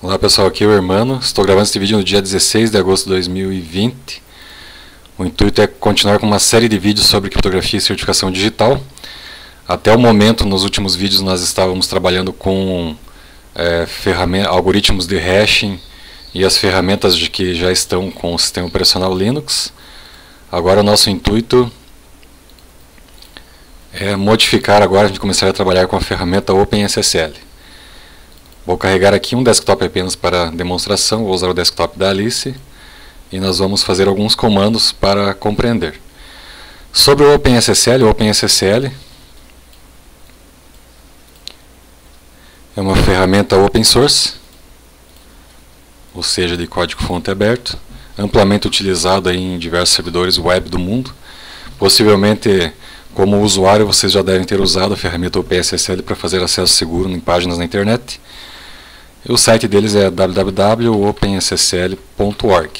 Olá pessoal, aqui é o Hermano. Estou gravando este vídeo no dia 16 de agosto de 2020. O intuito é continuar com uma série de vídeos sobre criptografia e certificação digital. Até o momento, nos últimos vídeos, nós estávamos trabalhando com algoritmos de hashing e as ferramentas que já estão com o sistema operacional Linux. Agora o nosso intuito é modificar agora, a gente começar a trabalhar com a ferramenta OpenSSL. Vou carregar aqui um desktop apenas para demonstração, vou usar o desktop da Alice e nós vamos fazer alguns comandos para compreender. Sobre o OpenSSL é uma ferramenta open source, ou seja, de código-fonte aberto, amplamente utilizada em diversos servidores web do mundo. Possivelmente, como usuário, vocês já devem ter usado a ferramenta OpenSSL para fazer acesso seguro em páginas na internet. O site deles é www.openssl.org.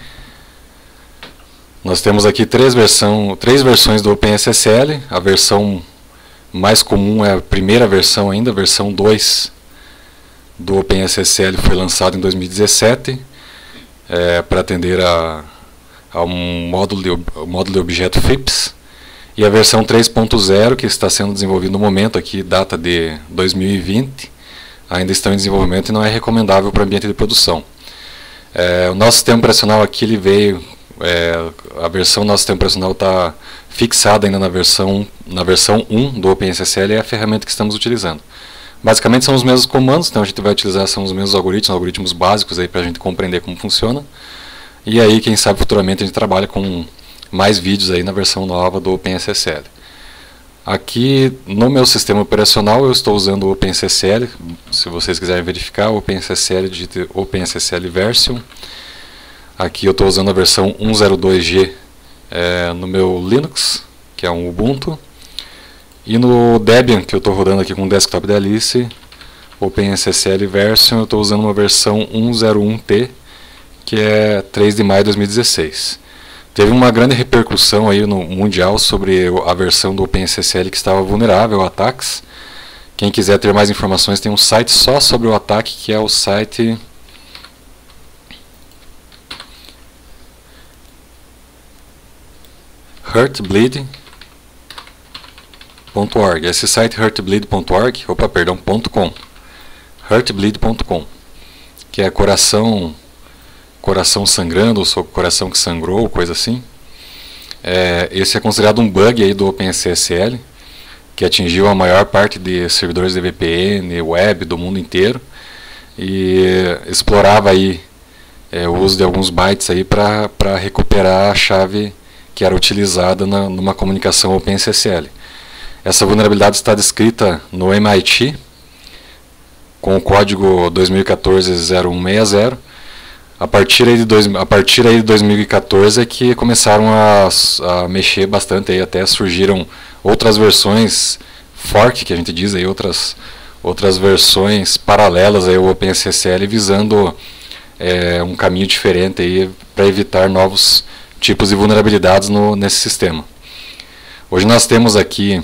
Nós temos aqui três versões do OpenSSL. A versão mais comum é a primeira versão ainda, a versão 2 do OpenSSL foi lançada em 2017 para atender a um módulo de objeto FIPS. E a versão 3.0, que está sendo desenvolvida no momento, aqui data de 2020, ainda estão em desenvolvimento e não é recomendável para o ambiente de produção. O nosso sistema operacional aqui, ele veio, a versão do nosso sistema operacional está fixada ainda na versão 1 do OpenSSL, é a ferramenta que estamos utilizando. Basicamente são os mesmos comandos, então a gente vai utilizar são os mesmos algoritmos básicos para a gente compreender como funciona. E aí, quem sabe futuramente a gente trabalha com mais vídeos aí na versão nova do OpenSSL. Aqui no meu sistema operacional eu estou usando o OpenSSL. Se vocês quiserem verificar, OpenSSL, digite OpenSSL Version. Aqui eu estou usando a versão 1.02G no meu Linux, que é um Ubuntu. E no Debian, que eu estou rodando aqui com o desktop da Alice, OpenSSL Version, eu estou usando uma versão 1.01T, que é 3 de maio de 2016. Teve uma grande repercussão aí no mundial sobre a versão do OpenSSL que estava vulnerável a ataques. Quem quiser ter mais informações, tem um site só sobre o ataque, que é o site heartbleed.org. Esse site heartbleed.org, .com, heartbleed.com, que é coração sangrando, ou coração que sangrou, coisa assim. Esse é considerado um bug aí do OpenSSL, que atingiu a maior parte de servidores de VPN, web do mundo inteiro, e explorava aí o uso de alguns bytes aí para recuperar a chave que era utilizada numa comunicação OpenSSL. Essa vulnerabilidade está descrita no MIT, com o código 2014-0160. A partir aí de 2014 é que começaram a mexer bastante, aí até surgiram outras versões, fork que a gente diz, aí, outras versões paralelas ao OpenSSL, visando um caminho diferente para evitar novos tipos de vulnerabilidades nesse sistema. Hoje nós temos aqui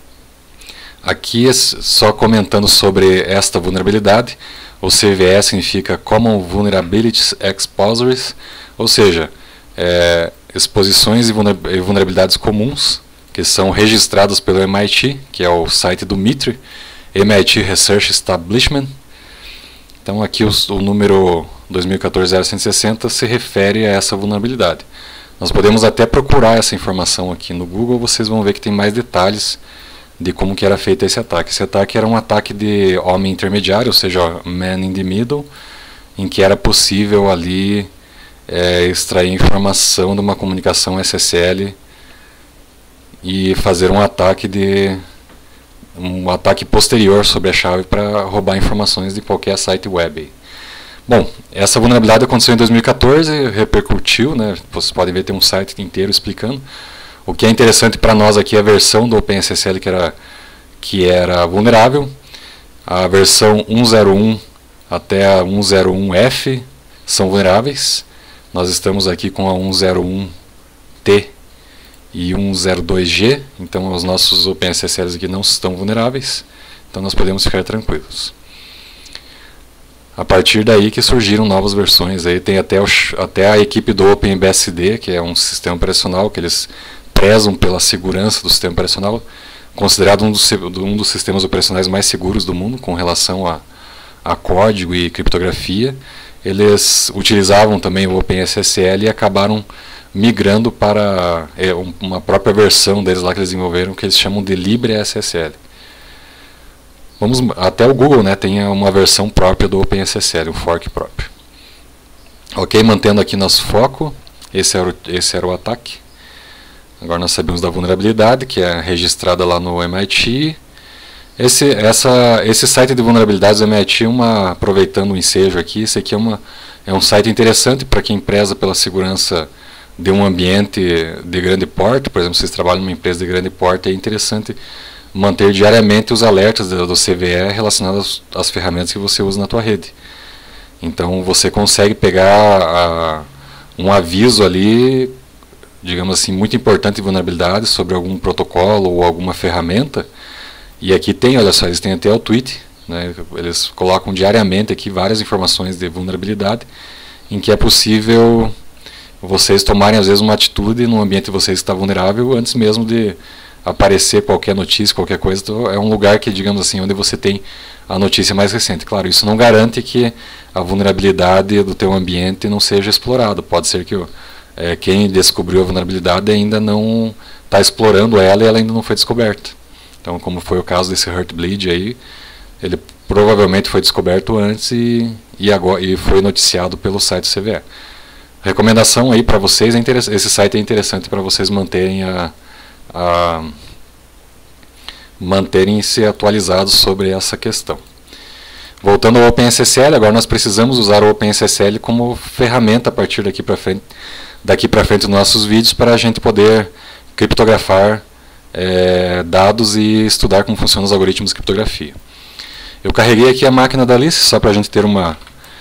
só comentando sobre esta vulnerabilidade. O CVE significa Common Vulnerabilities Expositories, ou seja, exposições e vulnerabilidades comuns, que são registradas pelo MIT, que é o site do MITRE, MIT Research Establishment. Então aqui o número 2014-0160 se refere a essa vulnerabilidade. Nós podemos até procurar essa informação aqui no Google, vocês vão ver que tem mais detalhes de como que era feito esse ataque. Esse ataque era um ataque de homem intermediário, ou seja, man in the middle, em que era possível ali extrair informação de uma comunicação SSL e fazer um ataque posterior sobre a chave para roubar informações de qualquer site web. Bom, essa vulnerabilidade aconteceu em 2014, repercutiu, né? Vocês podem ver, tem um site inteiro explicando. O que é interessante para nós aqui é a versão do OpenSSL que era vulnerável. A versão 1.01 até a 1.01F são vulneráveis. Nós estamos aqui com a 1.01T e 1.02G, então os nossos OpenSSLs aqui não estão vulneráveis, então nós podemos ficar tranquilos. A partir daí que surgiram novas versões. Aí tem até a equipe do OpenBSD, que é um sistema operacional que eles prezam pela segurança do sistema operacional, considerado um dos sistemas operacionais mais seguros do mundo com relação a código e criptografia. Eles utilizavam também o OpenSSL e acabaram migrando para uma própria versão deles lá que eles desenvolveram, que eles chamam de LibreSSL. Até o Google, né, tem uma versão própria do OpenSSL, um fork próprio. Ok, mantendo aqui nosso foco, esse era o ataque. Agora nós sabemos da vulnerabilidade, que é registrada lá no MIT. Esse site de vulnerabilidades do MIT, aproveitando o ensejo aqui, esse aqui é um site interessante para quem preza pela segurança de um ambiente de grande porte. Por exemplo, se vocês trabalham numa empresa de grande porte, é interessante manter diariamente os alertas do CVE relacionados às ferramentas que você usa na tua rede. Então você consegue pegar um aviso ali, digamos assim, muito importante de vulnerabilidade sobre algum protocolo ou alguma ferramenta. E aqui tem, olha só, eles têm até o tweet, né, eles colocam diariamente aqui várias informações de vulnerabilidade, em que é possível vocês tomarem às vezes uma atitude no ambiente de vocês que está vulnerável antes mesmo de aparecer qualquer notícia, qualquer coisa. Então, é um lugar que, digamos assim, onde você tem a notícia mais recente. Claro, isso não garante que a vulnerabilidade do teu ambiente não seja explorada. Pode ser que quem descobriu a vulnerabilidade ainda não está explorando ela e ela ainda não foi descoberta. Então, como foi o caso desse Heartbleed aí, ele provavelmente foi descoberto antes e foi noticiado pelo site CVE. Recomendação aí para vocês, esse site é interessante para vocês manterem-se atualizados sobre essa questão. Voltando ao OpenSSL, agora nós precisamos usar o OpenSSL como ferramenta a partir daqui para frente nos nossos vídeos, para a gente poder criptografar dados e estudar como funcionam os algoritmos de criptografia. Eu carreguei aqui a máquina da Alice, só para a gente ter uma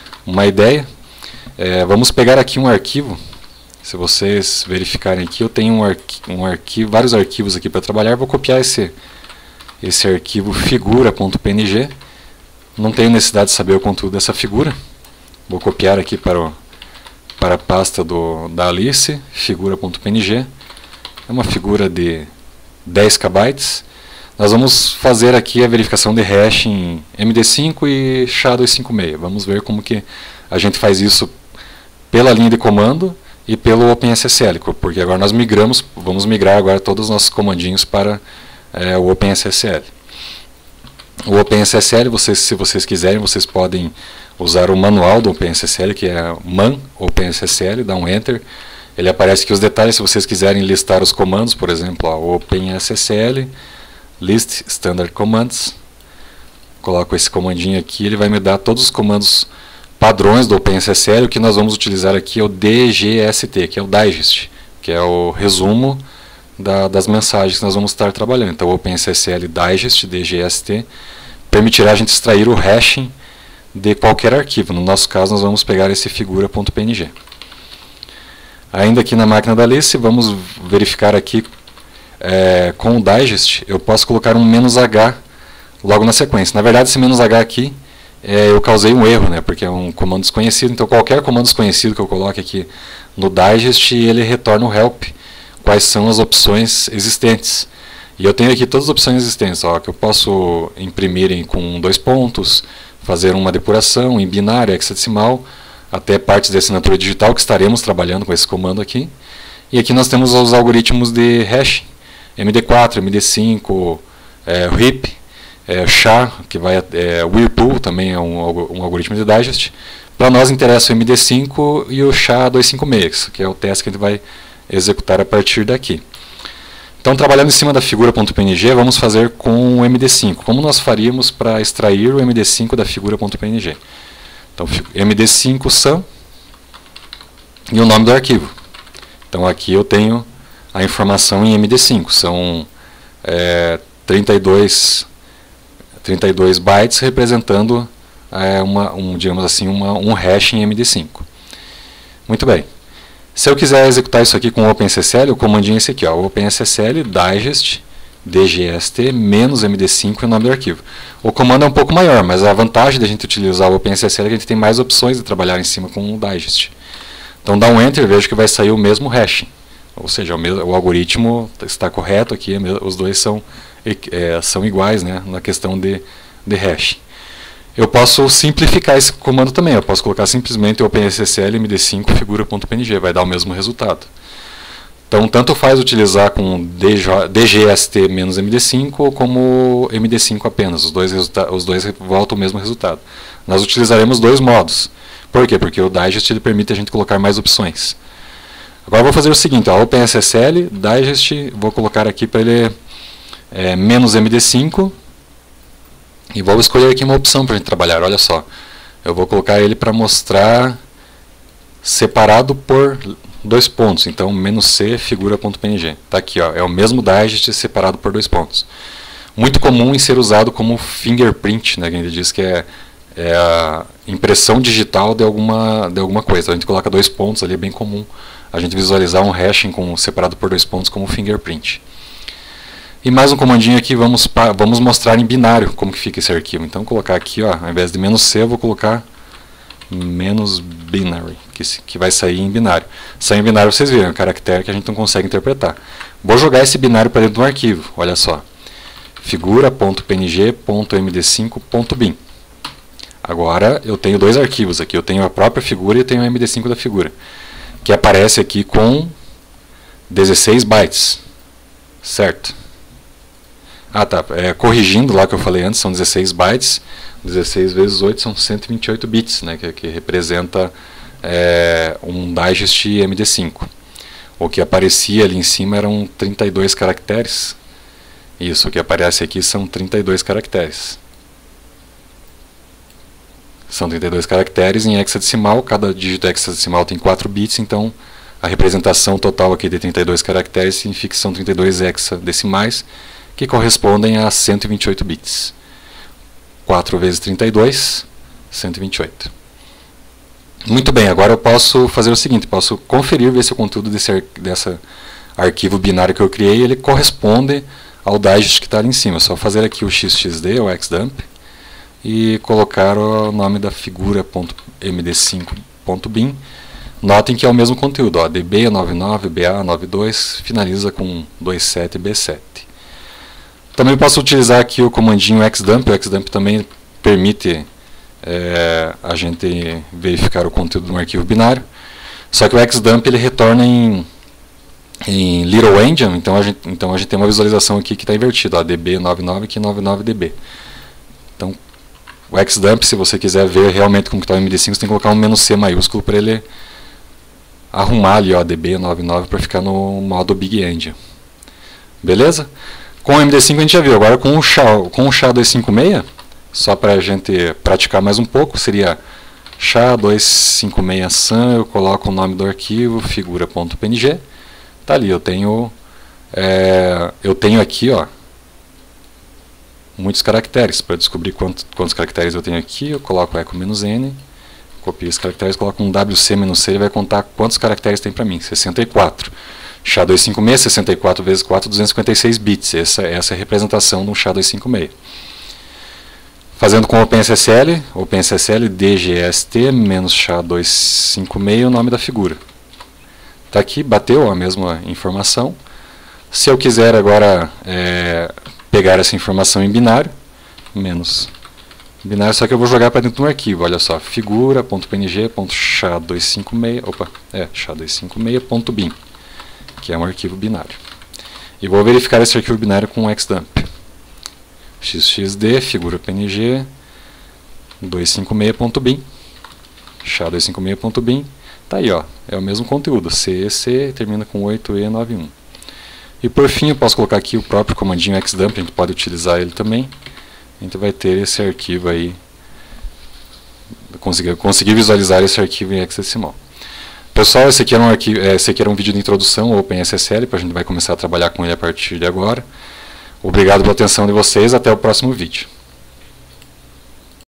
ideia. Vamos pegar aqui um arquivo. Se vocês verificarem aqui, eu tenho vários arquivos aqui para trabalhar. Vou copiar esse arquivo figura.png. Não tenho necessidade de saber o conteúdo dessa figura. Vou copiar aqui para a pasta da Alice, figura.png. É uma figura de 10 KB. Nós vamos fazer aqui a verificação de hash em MD5 e SHA-256. Vamos ver como que a gente faz isso pela linha de comando e pelo OpenSSL, porque agora nós vamos migrar agora todos os nossos comandinhos para o OpenSSL. O OpenSSL, se vocês quiserem, vocês podem usar o manual do OpenSSL, que é man OpenSSL, dá um Enter. Ele aparece aqui os detalhes, se vocês quiserem listar os comandos, por exemplo, OpenSSL, List Standard Commands. Coloco esse comandinho aqui, ele vai me dar todos os comandos padrões do OpenSSL. O que nós vamos utilizar aqui é o DGST, que é o Digest, que é o resumo das mensagens que nós vamos estar trabalhando. Então, o OpenSSL Digest, DGST, permitirá a gente extrair o hashing de qualquer arquivo. No nosso caso, nós vamos pegar esse figura.png. Ainda aqui na máquina da Alice, vamos verificar aqui com o Digest, eu posso colocar um "-h" logo na sequência. Na verdade, esse "-h" aqui, eu causei um erro, né, porque é um comando desconhecido. Então, qualquer comando desconhecido que eu coloque aqui no Digest, ele retorna o help, quais são as opções existentes. E eu tenho aqui todas as opções existentes, que eu posso imprimir com 2 pontos, fazer uma depuração em binário, hexadecimal, até partes de assinatura digital, que estaremos trabalhando com esse comando aqui. E aqui nós temos os algoritmos de hash, MD4, MD5, RIP, SHA, que vai Whirlpool, também é um algoritmo de Digest. Para nós interessa o MD5 e o SHA-256, que é o teste que a gente vai executar a partir daqui. Então, trabalhando em cima da figura.png, vamos fazer com o MD5. Como nós faríamos para extrair o MD5 da figura.png? Então, MD5 sum e o nome do arquivo. Então, aqui eu tenho a informação em MD5. São 32 bytes representando digamos assim, um hash em MD5. Muito bem. Se eu quiser executar isso aqui com o OpenSSL, o comandinho é esse aqui, o OpenSSL Digest DGST menos MD5 é o nome do arquivo. O comando é um pouco maior, mas a vantagem da gente utilizar o OpenSSL é que a gente tem mais opções de trabalhar em cima com o digest. Então dá um enter e vejo que vai sair o mesmo hash. Ou seja, o algoritmo está correto aqui, os dois são iguais, né, na questão de hash. Eu posso simplificar esse comando também, eu posso colocar simplesmente OpenSSL MD5 figura.png, vai dar o mesmo resultado. Então, tanto faz utilizar com DGST menos MD5 ou como MD5 apenas, os dois voltam o mesmo resultado. Nós utilizaremos dois modos. Por quê? Porque o digest ele permite a gente colocar mais opções. Agora eu vou fazer o seguinte, ó, OpenSSL, digest, vou colocar aqui para ele menos MD5 e vou escolher aqui uma opção para a gente trabalhar, olha só. Eu vou colocar ele para mostrar separado por dois pontos, então menos C figura.png. Está aqui, ó, é o mesmo digest separado por dois pontos. Muito comum em ser usado como fingerprint, né, que a gente diz que é a impressão digital de alguma coisa. A gente coloca dois pontos ali, é bem comum a gente visualizar um hashing separado por dois pontos como fingerprint. E mais um comandinho aqui, vamos mostrar em binário como que fica esse arquivo. Então, colocar aqui, ó, ao invés de menos C, eu vou colocar menos binary, que vai sair em binário. Sair em binário, vocês viram, é um caractere que a gente não consegue interpretar. Vou jogar esse binário para dentro de um arquivo, olha só. figura.png.md5.bin. Agora, eu tenho dois arquivos aqui, eu tenho a própria figura e tenho o MD5 da figura, que aparece aqui com 16 bytes, certo? Ah, tá, corrigindo lá que eu falei antes, são 16 bytes, 16 vezes 8 são 128 bits, né, que representa um digest MD5. O que aparecia ali em cima eram 32 caracteres, isso, o que aparece aqui são 32 caracteres. São 32 caracteres em hexadecimal, cada dígito hexadecimal tem 4 bits, então a representação total aqui de 32 caracteres significa que são 32 hexadecimais, que correspondem a 128 bits. 4 vezes 32, 128. Muito bem, agora eu posso fazer o seguinte, posso conferir, ver se o conteúdo desse arquivo binário que eu criei, ele corresponde ao digest que está ali em cima. É só fazer aqui o xxd, o xdump, e colocar o nome da figura.md5.bin. Notem que é o mesmo conteúdo, ó, db99, ba92, finaliza com 27 b7. Também posso utilizar aqui o comandinho xdump. O xdump também permite a gente verificar o conteúdo de um arquivo binário. Só que o xdump ele retorna em Little Endian, então a gente tem uma visualização aqui que está invertida, db99 aqui 99db. Então o xdump, se você quiser ver realmente como está o MD5, você tem que colocar um menos C maiúsculo para ele arrumar ali, ó, db99 para ficar no modo Big Endian. Beleza? Com o MD5 a gente já viu, agora com o SHA-256, só para a gente praticar mais um pouco, seria SHA-256-SAM, eu coloco o nome do arquivo, figura.png, tá ali, eu tenho aqui, ó, muitos caracteres, para descobrir quantos caracteres eu tenho aqui, eu coloco echo-n, copio esses caracteres, coloco um WC-C, ele vai contar quantos caracteres tem para mim, 64. SHA-256, 64 vezes 4, 256 bits. Essa é a representação do SHA-256. Fazendo com o OpenSSL DGST menos SHA-256, o nome da figura. Está aqui, bateu a mesma informação. Se eu quiser agora pegar essa informação em binário, menos binário, só que eu vou jogar para dentro de um arquivo, olha só, figura.png.sha256.bin, que é um arquivo binário. E vou verificar esse arquivo binário com o xdump. xxd, figura.png, 256.bin, sha256.bin, tá aí, ó, é o mesmo conteúdo, CEC, termina com 8E91. E por fim, eu posso colocar aqui o próprio comandinho xdump, a gente pode utilizar ele também. A gente vai ter esse arquivo aí, conseguir visualizar esse arquivo em hexadecimal. Pessoal, esse aqui era um vídeo de introdução ao OpenSSL, a gente vai começar a trabalhar com ele a partir de agora. Obrigado pela atenção de vocês, até o próximo vídeo.